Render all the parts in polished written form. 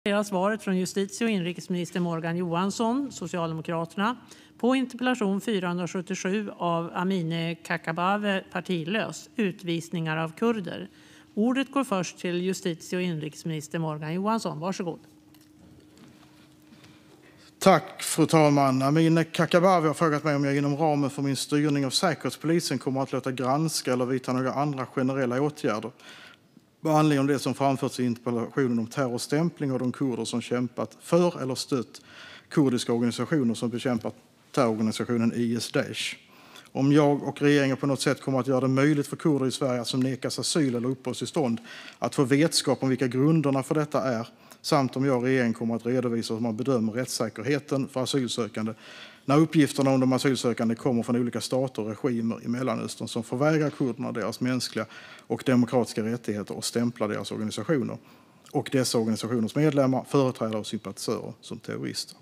Svaret från justitie- och inrikesminister Morgan Johansson, Socialdemokraterna, på interpellation 477 av Amineh Kakabaveh, partilös, utvisningar av kurder. Ordet går först till justitie- och inrikesminister Morgan Johansson. Varsågod. Tack, fru talman. Amineh Kakabaveh har frågat mig om jag inom ramen för min styrning av Säkerhetspolisen kommer att låta granska eller vidta några andra generella åtgärder med anledning av det som framförts i interpellationen om terrorstämpling av de kurder som kämpat för eller stött kurdiska organisationer som bekämpat terrororganisationen IS-Daesh. Om jag och regeringen på något sätt kommer att göra det möjligt för kurder i Sverige som nekas asyl eller uppehållstillstånd att få vetskap om vilka grunderna för detta är, samt om jag och regeringen kommer att redovisa hur man bedömer rättssäkerheten för asylsökande när uppgifterna om de asylsökande kommer från olika stater och regimer i Mellanöstern som förvägrar kurderna deras mänskliga och demokratiska rättigheter och stämplar deras organisationer och dessa organisationers medlemmar, företrädare och sympatisörer som terrorister.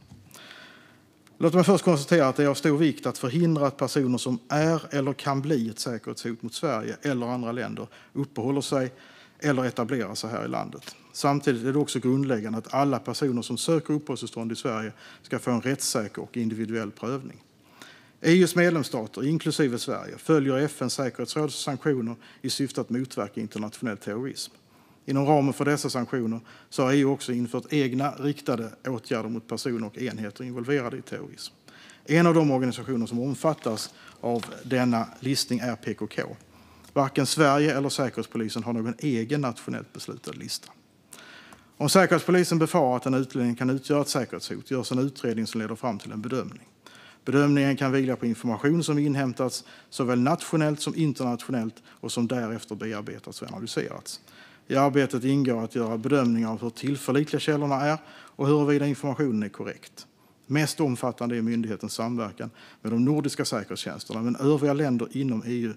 Låt mig först konstatera att det är av stor vikt att förhindra att personer som är eller kan bli ett säkerhetshot mot Sverige eller andra länder uppehåller sig eller etablerar sig här i landet. Samtidigt är det också grundläggande att alla personer som söker uppehållstillstånd i Sverige ska få en rättssäker och individuell prövning. EU:s medlemsstater, inklusive Sverige, följer FN:s säkerhetsråds sanktioner i syfte att motverka internationell terrorism. Inom ramen för dessa sanktioner så har EU också infört egna riktade åtgärder mot personer och enheter involverade i terrorism. En av de organisationer som omfattas av denna listning är PKK. Varken Sverige eller Säkerhetspolisen har någon egen nationellt beslutad lista. Om Säkerhetspolisen befarar att en utlänning kan utgöra ett säkerhetshot görs en utredning som leder fram till en bedömning. Bedömningen kan vila på information som inhämtats såväl nationellt som internationellt och som därefter bearbetats och analyserats. I arbetet ingår att göra bedömningar av hur tillförlitliga källorna är och huruvida informationen är korrekt. Mest omfattande är myndighetens samverkan med de nordiska säkerhetstjänsterna, med övriga länder inom EU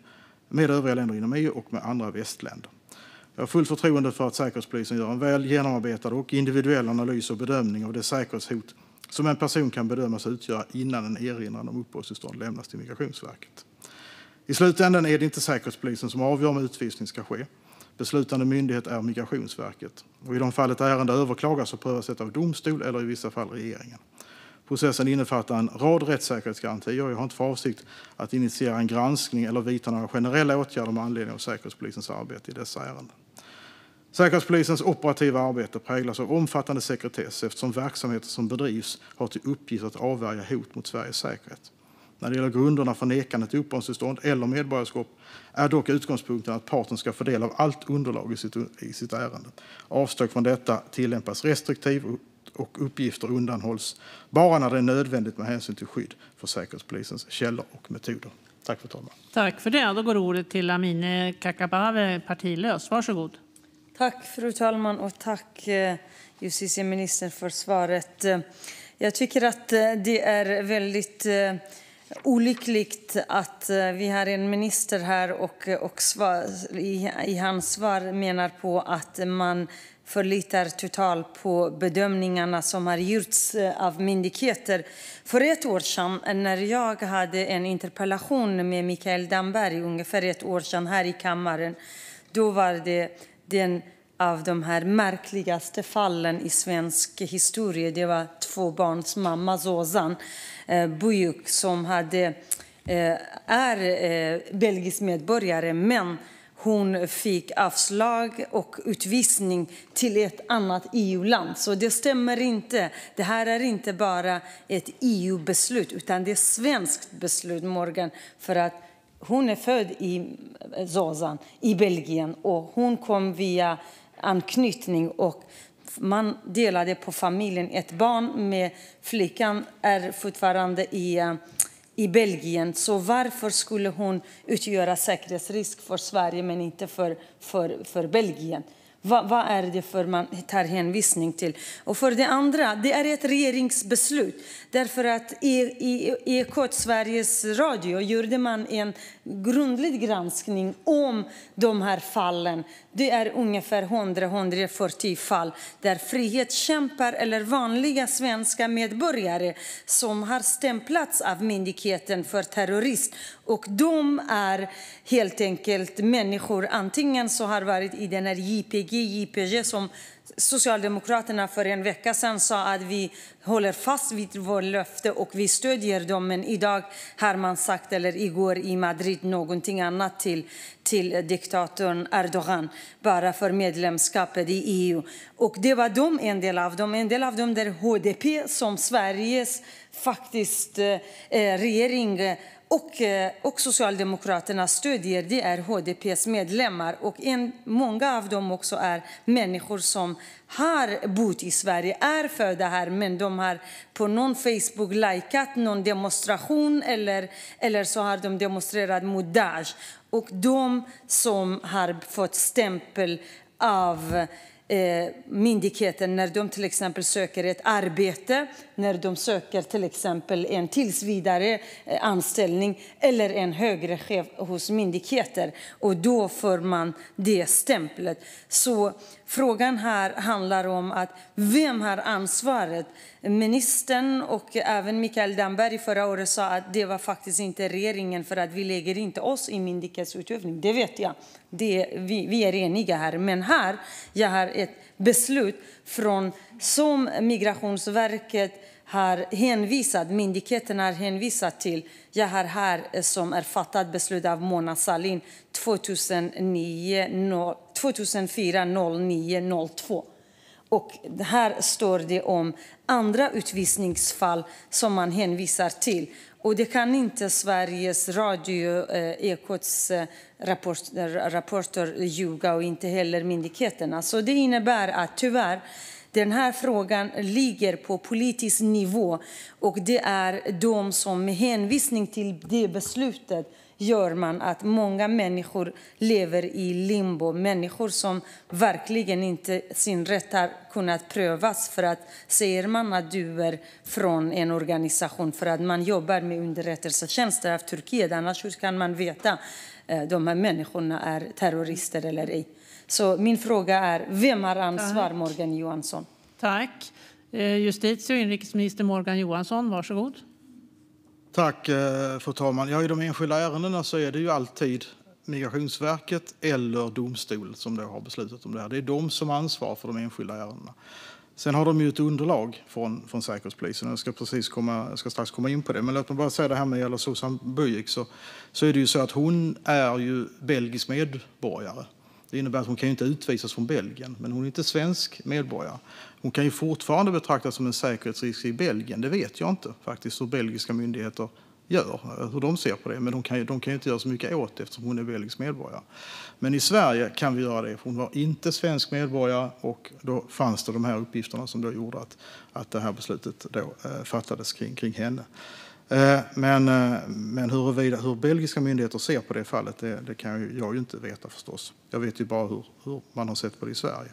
och med andra västländer. Jag har fullt förtroende för att Säkerhetspolisen gör en väl genomarbetad och individuell analys och bedömning av det säkerhetshot som en person kan bedömas utgöra innan en erinran om uppehållstillstånd lämnas till Migrationsverket. I slutändan är det inte Säkerhetspolisen som avgör om utvisning ska ske. Beslutande myndighet är Migrationsverket. Och i de fall ett ärende överklagas så prövas det av domstol eller i vissa fall regeringen. Processen innefattar en rad rättssäkerhetsgarantier och jag har inte för avsikt att initiera en granskning eller vidta några generella åtgärder med anledning av Säkerhetspolisens arbete i dessa ärenden. Säkerhetspolisens operativa arbete präglas av omfattande sekretess eftersom verksamheter som bedrivs har till uppgift att avvärja hot mot Sveriges säkerhet. När det gäller grunderna för nekande till uppehållstillstånd eller medborgarskap är dock utgångspunkten att parten ska få del av allt underlag i sitt ärende. Avsteg från detta tillämpas restriktivt och uppgifter undanhålls bara när det är nödvändigt med hänsyn till skydd för Säkerhetspolisens källor och metoder. Tack för talman. Tack för det. Då går ordet till Amineh Kakabaveh, partilös. Varsågod. Tack fru talman och tack justitieministern för svaret. Jag tycker att det är väldigt olyckligt att vi har en minister här och i hans svar menar på att man förlitar totalt på bedömningarna som har gjorts av myndigheter. För ett år sedan när jag hade en interpellation med Mikael Damberg, ungefär ett år sedan här i kammaren, då var det den av de här märkligaste fallen i svensk historia. Det var 2 barns mamma Zozan Bujuk som är belgisk medborgare, men hon fick avslag och utvisning till ett annat EU-land. Så det stämmer inte. Det här är inte bara ett EU-beslut utan det är ett svenskt beslut, Morgan, för att hon är född i Zozan i Belgien och hon kom via anknytning och man delade på familjen. Ett barn med flickan är fortfarande i Belgien. Så varför skulle hon utgöra säkerhetsrisk för Sverige men inte för Belgien? Vad är det för man tar hänvisning till? Och för det andra, det är ett regeringsbeslut. Därför att i Ekot, Sveriges Radio, gjorde man en grundlig granskning om de här fallen. Det är ungefär 100-140 fall där frihetskämpar eller vanliga svenska medborgare som har stämplats av myndigheten för terrorist. Och de är helt enkelt människor, antingen så har varit i den här JPG YPG, JPG, som Socialdemokraterna för en vecka sedan sa att vi håller fast vid vår löfte och vi stödjer dem. Men idag har man sagt, eller igår i Madrid, någonting annat till diktatorn Erdogan bara för medlemskapet i EU. Och det var en del av dem. En del av dem där HDP, som Sveriges faktiskt regering och Socialdemokraterna stödjer, det är HDPs medlemmar. Och många av dem också är människor som har bott i Sverige, är födda här, men de har på någon Facebook likat någon demonstration eller så har de demonstrerat mot Daesh. Och de som har fått stämpel av myndigheten när de till exempel söker ett arbete, när de söker till exempel en tillsvidare anställning eller en högre chef hos myndigheter, och då får man det stämplet. Så frågan här handlar om att vem har ansvaret? Ministern och även Mikael Damberg förra året sa att det var faktiskt inte regeringen, för att vi lägger inte oss i myndighetsutövning. Det vet jag. Vi är eniga här. Men här, jag har ett beslut som Migrationsverket har hänvisat, myndigheten har hänvisat till. Jag har här som är fattat beslut av Mona Sahlin 2004-09-02. Och här står det om andra utvisningsfall som man hänvisar till. Och det kan inte Sveriges Radio, Ekots rapporter ljuga, och inte heller myndigheterna. Så det innebär att tyvärr den här frågan ligger på politisk nivå, och det är de som med hänvisning till det beslutet gör man att många människor lever i limbo. Människor som verkligen inte sin rätt har kunnat prövas, för att säger man att du är från en organisation, för att man jobbar med underrättelsetjänster av Turkiet, annars hur kan man veta de här människorna är terrorister eller ej? Så min fråga är, vem har ansvar, Morgan Johansson? Tack. Justitie- och inrikesminister Morgan Johansson, varsågod. Tack, fru talman. Ja, i de enskilda ärendena så är det ju alltid Migrationsverket eller domstol som då har beslutat om det här. Det är de som ansvarar för de enskilda ärendena. Sen har de ju ett underlag från Säkerhetspolisen. Jag ska strax komma in på det. Men låt mig bara säga det här med gäller Susan Büyük, så är det ju så att hon är ju belgisk medborgare. Det innebär att hon kan ju inte utvisas från Belgien, men hon är inte svensk medborgare. Hon kan ju fortfarande betraktas som en säkerhetsrisk i Belgien. Det vet jag inte faktiskt hur belgiska myndigheter gör, hur de ser på det. Men de kan ju inte göra så mycket åt det eftersom hon är belgisk medborgare. Men i Sverige kan vi göra det, för hon var inte svensk medborgare, och då fanns det de här uppgifterna som då gjorde att det här beslutet då fattades kring henne. Men hur belgiska myndigheter ser på det fallet, det kan jag ju inte veta förstås. Jag vet ju bara hur man har sett på det i Sverige.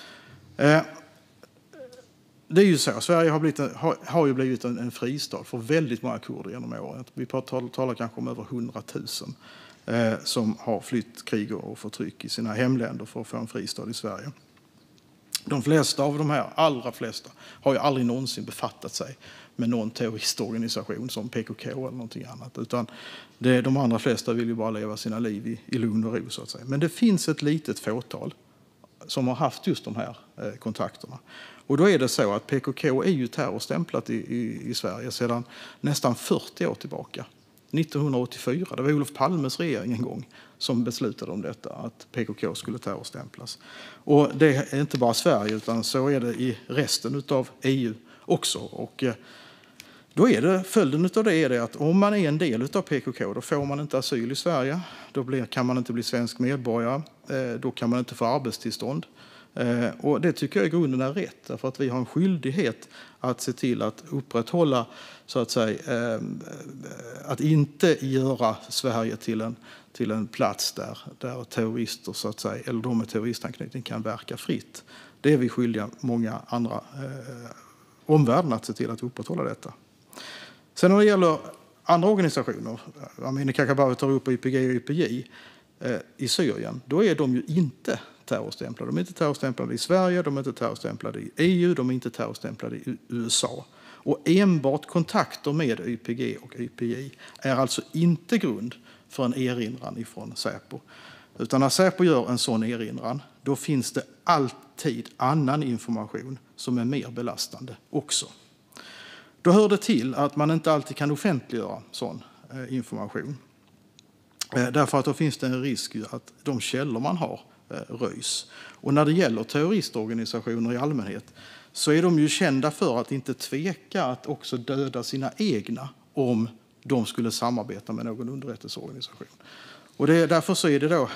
Det är ju så, Sverige har ju blivit en fristad för väldigt många kurder genom åren. Vi talar kanske om över 100 000 som har flytt krig och förtryck i sina hemländer för att få en fristad i Sverige. De flesta av de här, allra flesta, har ju aldrig någonsin befattat sig med någon terroristorganisation som PKK eller någonting annat. Utan de allra flesta vill ju bara leva sina liv i lugn och ro, så att säga. Men det finns ett litet fåtal som har haft just de här kontakterna. Och då är det så att PKK är ju terrorstämplat i Sverige sedan nästan 40 år tillbaka. 1984, det var Olof Palmes regering en gång som beslutade om detta, att PKK skulle terrorstämplas. Och det är inte bara Sverige, utan så är det i resten av EU också. Och då är det, följden av det är det att om man är en del av PKK, då får man inte asyl i Sverige, då kan man inte bli svensk medborgare, då kan man inte få arbetstillstånd. Och det tycker jag i grunden är rätt, därför att vi har en skyldighet att se till att upprätthålla, så att säga, att inte göra Sverige till en plats där terrorister, så att säga, eller de med terroristanknytning kan verka fritt. Det är vi skyldiga många andra omvärlden att se till att upprätthålla detta. Sen när det gäller andra organisationer, Amineh Kakabavah tar upp YPG och YPJ i Syrien, då är de ju inte terrorstämplade. De är inte terrorstämplade i Sverige, de är inte terrorstämplade i EU, de är inte terrorstämplade i USA. Och enbart kontakter med YPG och YPJ är alltså inte grund för en erinran ifrån Säpo. Utan när Säpo gör en sån erinran, då finns det alltid annan information som är mer belastande också. Då hör det till att man inte alltid kan offentliggöra sån information. Därför att då finns det en risk att de källor man har röjs. Och när det gäller terroristorganisationer i allmänhet så är de ju kända för att inte tveka att också döda sina egna om de skulle samarbeta med någon underrättelseorganisation. Och därför så är det då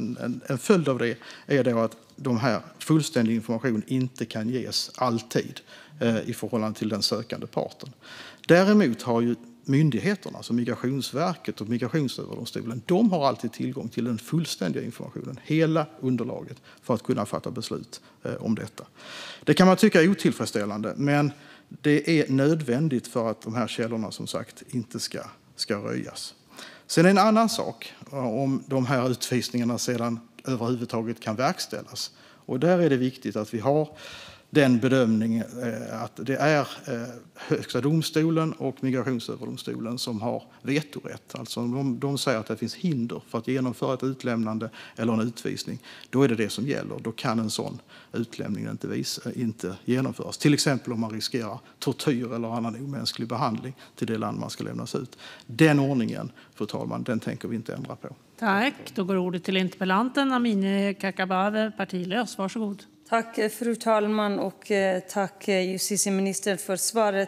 en följd av det är då att de här fullständig information inte kan ges alltid i förhållande till den sökande parten. Däremot har ju myndigheterna, alltså Migrationsverket och Migrationsöverdomstolen, de har alltid tillgång till den fullständiga informationen, hela underlaget, för att kunna fatta beslut om detta. Det kan man tycka är otillfredsställande, men det är nödvändigt för att de här källorna som sagt inte ska röjas. Sen är en annan sak om de här utvisningarna sedan överhuvudtaget kan verkställas. Och där är det viktigt att vi har den bedömningen att det är Högsta domstolen och Migrationsöverdomstolen som har vetorätt. Alltså om de säger att det finns hinder för att genomföra ett utlämnande eller en utvisning, då är det som gäller. Då kan en sån utlämning inte genomföras. Till exempel om man riskerar tortyr eller annan omänsklig behandling till det land man ska lämnas ut. Den ordningen, fru talman, den tänker vi inte ändra på. Tack. Då går ordet till interpellanten Amineh Kakabavah, partilös. Varsågod. Tack fru talman och tack justitieministern för svaret.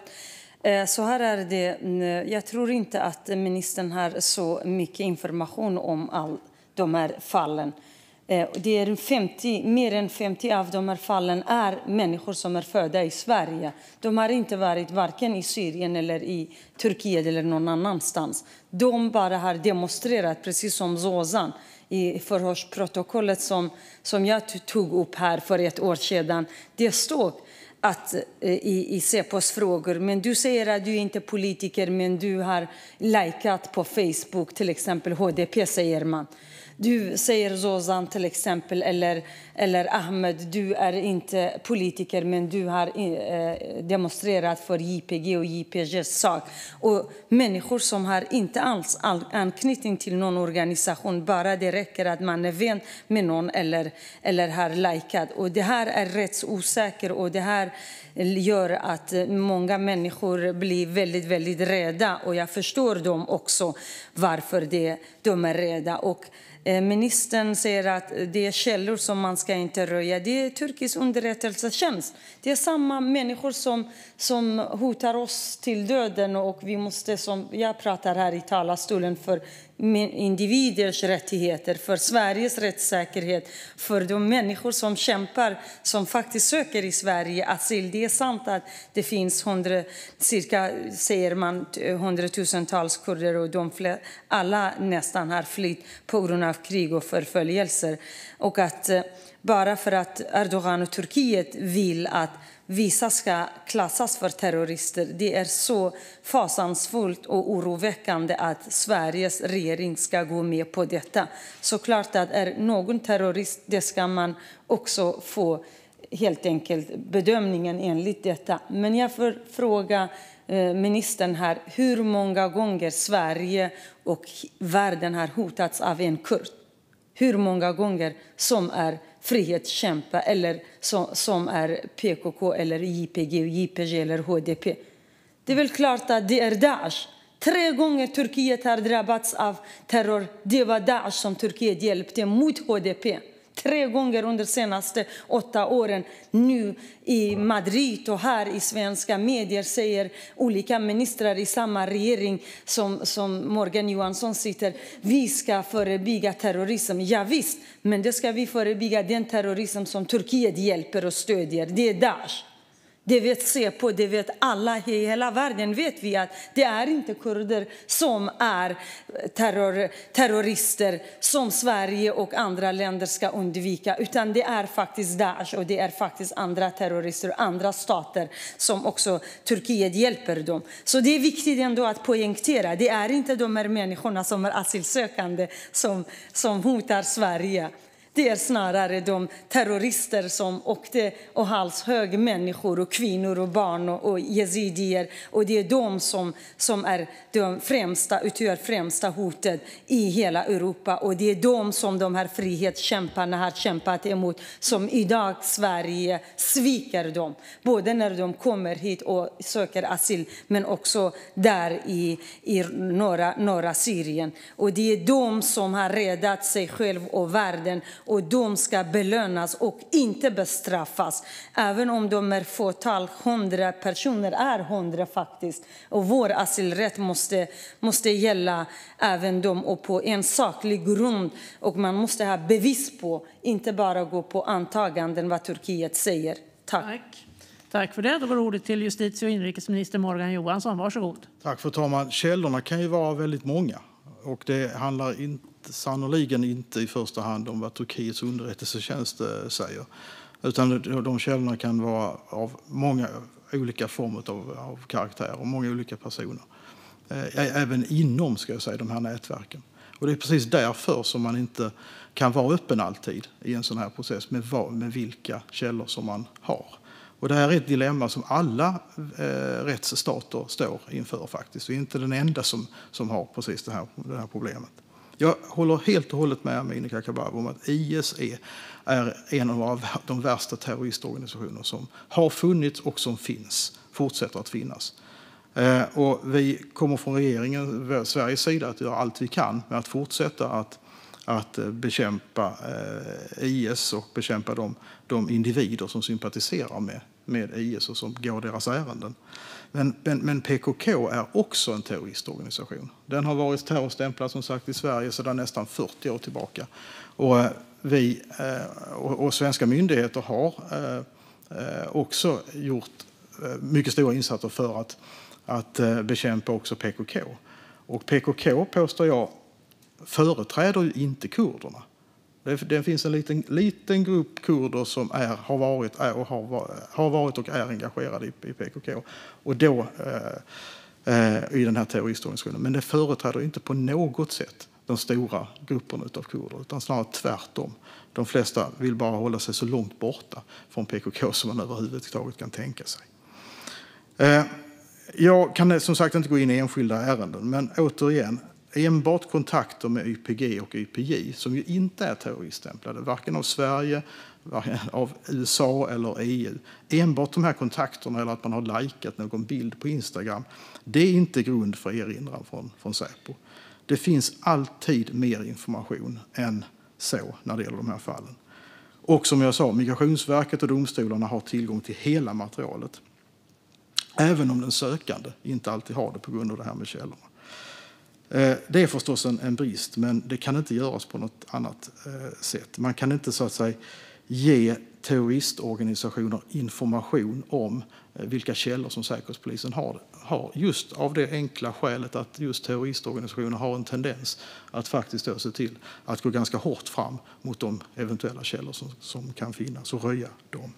Så här är det, jag tror inte att ministern har så mycket information om all de här fallen. Det är mer än 50 av de här fallen är människor som är födda i Sverige. De har inte varit varken i Syrien eller i Turkiet eller någon annanstans. De bara har demonstrerat, precis som Zozan i förhörsprotokollet som jag tog upp här för ett år sedan. Det stod att i Säpos frågor, men du säger att du inte är politiker, men du har likat på Facebook, till exempel HDP säger man. Du säger Zozan till exempel eller Ahmed, du är inte politiker men du har demonstrerat för JPG och JPGs sak. Och människor som har inte alls anknytning till någon organisation, bara det räcker att man är vän med någon eller har likat. Och det här är rättsosäkert och det här gör att många människor blir väldigt, väldigt rädda. Och jag förstår dem också varför de är rädda. Och ministern säger att det är källor som man ska inte röja. Det är turkisk underrättelsetjänst. Det är samma människor som hotar oss till döden och vi måste, som jag pratar här i talarstolen, för individers rättigheter, för Sveriges rättssäkerhet, för de människor som kämpar, som faktiskt söker i Sverige asyl. Det är sant att det finns cirka, säger man, 100-tusentals kurder och alla nästan har flytt på grund av krig och förföljelser. Och att bara för att Erdogan och Turkiet vill att vissa ska klassas för terrorister. Det är så fasansfullt och oroväckande att Sveriges regering ska gå med på detta. Såklart att är någon terrorist, det ska man också få helt enkelt bedömningen enligt detta. Men jag får fråga ministern här, hur många gånger Sverige och världen har hotats av en kurd? Hur många gånger som är frihetskämpa eller som är PKK eller JPG, JPG eller HDP. Det är väl klart att det är Daesh. 3 gånger Turkiet har drabbats av terror. Det var Daesh som Turkiet hjälpte mot HDP. 3 gånger under de senaste 8 åren. Nu i Madrid och här i svenska medier säger olika ministrar i samma regering som Morgan Johansson sitter. Vi ska förebygga terrorism. Ja, visst, men det ska vi förebygga den terrorism som Turkiet hjälper och stödjer. Det är Daesh. Det vet Säpo, det vet alla i hela världen. Vet vi att det är inte kurder som är terrorister som Sverige och andra länder ska undvika. Utan det är faktiskt Daesh och det är faktiskt andra terrorister och andra stater som också Turkiet hjälper dem. Så det är viktigt ändå att poängtera. Det är inte de här människorna som är asylsökande som hotar Sverige. Det är snarare de terrorister som åkte och halshögg människor och kvinnor och barn och jezidier. Och det är de som är utgör främsta hotet i hela Europa. Och det är de som de här frihetskämparna har kämpat emot, som idag Sverige sviker dem. Både när de kommer hit och söker asyl, men också där i norra Syrien. Och det är de som har räddat sig själv och världen, och de ska belönas och inte bestraffas. Även om de är fåtal, 100 personer är 100 faktiskt. Och vår asylrätt måste gälla även dem, och på en saklig grund. Och man måste ha bevis på, inte bara gå på antaganden vad Turkiet säger. Tack för det. Då går ordet till justitie- och inrikesminister Morgan Johansson. Varsågod. Tack, fru talman. Källorna kan ju vara väldigt många. Och det handlar sannoliken inte i första hand om vad Turkiets underrättelsetjänst säger. Utan de källorna kan vara av många olika former av karaktär och många olika personer. Även inom, ska jag säga, de här nätverken. Och det är precis därför som man inte kan vara öppen alltid i en sån här process med vilka källor som man har. Och det här är ett dilemma som alla rättsstater står inför faktiskt. Vi är inte den enda som har precis det här problemet. Jag håller helt och hållet med Amineh Kakabavah om att IS är en av de värsta terroristorganisationer som har funnits och som fortsätter att finnas. Och vi kommer från regeringen, Sveriges sida, att göra allt vi kan med att fortsätta att bekämpa IS och bekämpa de individer som sympatiserar med IS och som går deras ärenden. Men PKK är också en terroristorganisation. Den har varit terrorstämplad, som sagt, i Sverige sedan nästan 40 år tillbaka. Och svenska myndigheter har också gjort mycket stora insatser för att bekämpa också PKK. Och PKK, påstår jag, företräder ju inte kurderna. Det finns en liten grupp kurder som har varit och är engagerade i PKK och då i den här terroristorganisationen. Men det företräder inte på något sätt de stora grupperna av kurder, utan snarare tvärtom. De flesta vill bara hålla sig så långt borta från PKK som man överhuvudtaget kan tänka sig. Jag kan som sagt inte gå in i enskilda ärenden, men återigen, enbart kontakter med YPG och YPJ, som ju inte är terroriststämplade, varken av Sverige, av USA eller EU. Enbart de här kontakterna, eller att man har likat någon bild på Instagram, det är inte grund för erinran från Säpo. Det finns alltid mer information än så när det gäller de här fallen. Och som jag sa, Migrationsverket och domstolarna har tillgång till hela materialet. Även om den sökande inte alltid har det på grund av det här med källorna. Det är förstås en brist, men det kan inte göras på något annat sätt. Man kan inte, så att säga, ge terroristorganisationer information om vilka källor som Säkerhetspolisen har. Just av det enkla skälet att just terroristorganisationer har en tendens att faktiskt då se till att gå ganska hårt fram mot de eventuella källor som kan finnas och röja dem.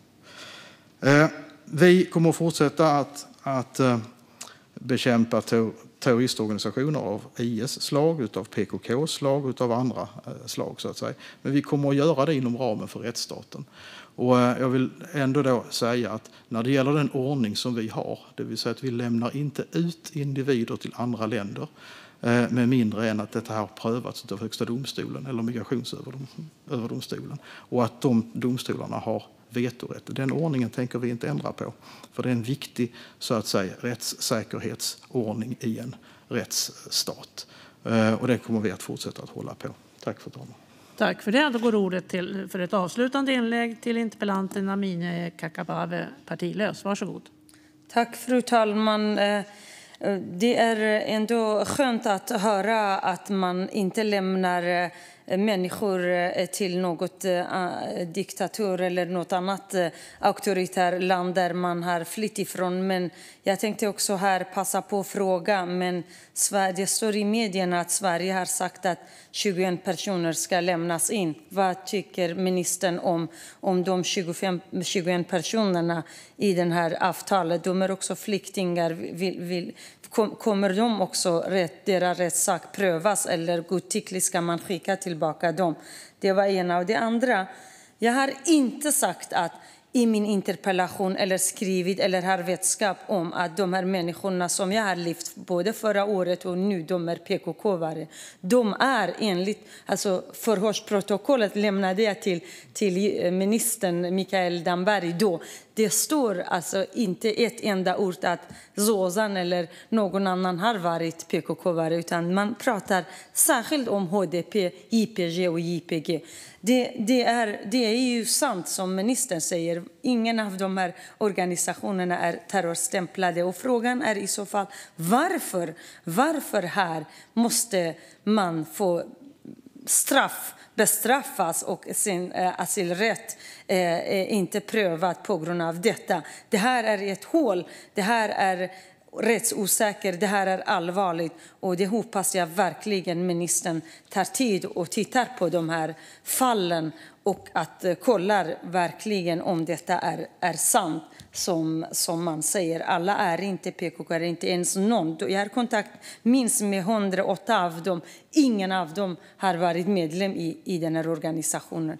Vi kommer att fortsätta att bekämpa terroristorganisationer av IS-slag, av PKK-slag, av andra slag, så att säga. Men vi kommer att göra det inom ramen för rättsstaten. Och jag vill ändå då säga att när det gäller den ordning som vi har, det vill säga att vi lämnar inte ut individer till andra länder med mindre än att detta har prövats av Högsta domstolen eller Migrationsöverdomstolen, och att de domstolarna har vetorätt. Den ordningen tänker vi inte ändra på, för det är en viktig, så att säga, rättssäkerhetsordning i en rättsstat. Och det kommer vi att fortsätta att hålla på. Tack, fru talman. Tack för det. Då går ordet för ett avslutande inlägg till interpellanten Amineh Kakabaveh, partilös. Varsågod. Tack, fru talman. Det är ändå skönt att höra att man inte lämnar människor till något diktatur eller något annat auktoritärt land där man har flytt ifrån. Men jag tänkte också här passa på att fråga, men det står i medierna att Sverige har sagt att 21 personer ska lämnas in. Vad tycker ministern om de 21 personerna i det här avtalet? De är också flyktingar. Kommer de också deras rättssak prövas, eller godtyckligt ska man skicka tillbaka tillbaka dem. Det var ena. Och det andra, jag har inte sagt att i min interpellation eller skrivit eller har vetskap om att de här människorna som jag har lyft både förra året och nu, de är PKK-are. De är enligt förhörsprotokollet lämnade jag till ministern Mikael Damberg då. Det står alltså inte ett enda ord att Zozan eller någon annan har varit PKK-are, utan man pratar särskilt om HDP, IPG och JPG. Det är ju sant som ministern säger. Ingen av de här organisationerna är terrorstämplade. Och frågan är i så fall varför här måste man få bestraffas och sin asylrätt är inte prövad på grund av detta. Det här är ett hål. Det här är rättsosäkert. Det här är allvarligt. Och det hoppas jag verkligen ministern tar tid och tittar på de här fallen och att kollar verkligen om detta är sant. Som man säger, alla är inte PKK, är inte ens någon. Jag har kontakt minst med 108 av dem. Ingen av dem har varit medlem i den här organisationen.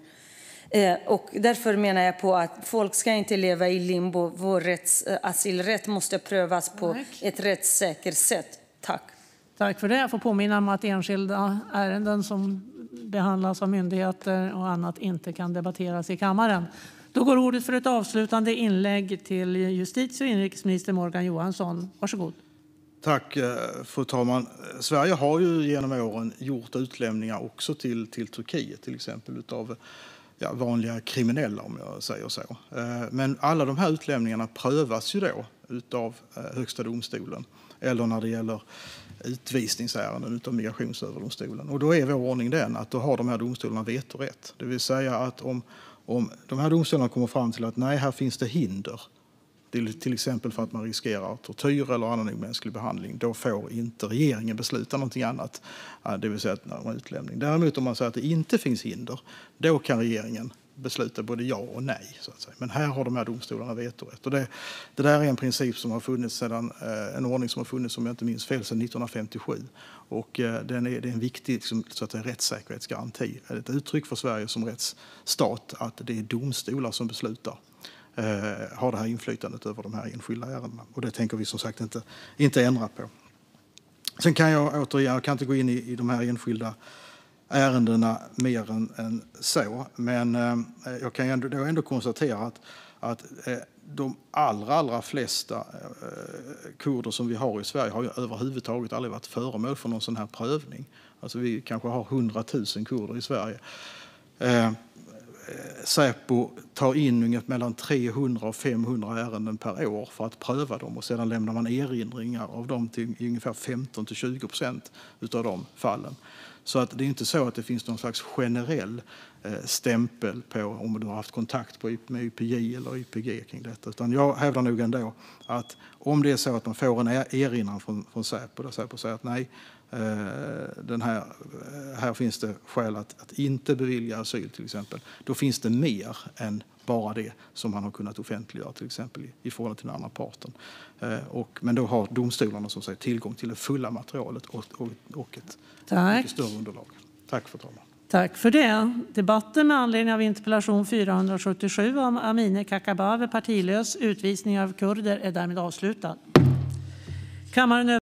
Och därför menar jag på att folk ska inte leva i limbo. Vår asylrätt måste prövas på ett rättssäkert sätt. Tack för det. Jag får påminna om att enskilda ärenden som behandlas av myndigheter och annat inte kan debatteras i kammaren. Då går ordet för ett avslutande inlägg till justitie- och inrikesminister Morgan Johansson. Varsågod. Tack, fru talman. Sverige har ju genom åren gjort utlämningar också till Turkiet, till exempel av vanliga kriminella, om jag säger så. Men alla de här utlämningarna prövas ju då utav Högsta domstolen, eller när det gäller utvisningsärenden utav Migrationsöverdomstolen. Och då är vår ordning den att då har de här domstolarna vetorätt. Det vill säga att om de här domstolarna kommer fram till att nej, här finns det hinder, till exempel för att man riskerar tortyr eller annan omänsklig behandling, då får inte regeringen besluta någonting annat, det vill säga att man utlämning. Däremot om man säger att det inte finns hinder, då kan regeringen besluta både ja och nej, så att säga. Men här har de här domstolarna vetorätt. Och det där är en princip som har funnits sedan, en ordning som har funnits, om jag inte minns fel, sedan 1957. Och det är en viktig så att säga, rättssäkerhetsgaranti. Det är ett uttryck för Sverige som rättsstat att det är domstolar som beslutar, har det här inflytandet över de här enskilda ärendena. Och det tänker vi som sagt inte ändra på. Sen kan jag kan inte gå in i de här enskilda ärendena mer än så. Men jag kan ändå konstatera att de allra flesta kurder som vi har i Sverige har ju överhuvudtaget aldrig varit föremål för någon sån här prövning. Alltså vi kanske har 100 000 kurder i Sverige. Säpo tar in mellan 300 och 500 ärenden per år för att pröva dem, och sedan lämnar man erinringar av dem till ungefär 15-20% utav de fallen. Så att det är inte så att det finns någon slags generell stämpel på om du har haft kontakt med YPJ eller YPG kring detta. Utan jag hävdar nog ändå att om det är så att man får en erinran från Säpo, där Säpo säger att nej, här finns det skäl att inte bevilja asyl till exempel, då finns det mer än bara det som man har kunnat offentliggöra till exempel i förhållande till den andra parten. Men då har domstolarna som säger tillgång till det fulla materialet och ett mycket större underlag. Tack för talman. Tack för det. Debatten med anledning av interpellation 477 om Amineh Kakabaveh, partilös, utvisning av kurder, är därmed avslutad. Kammaren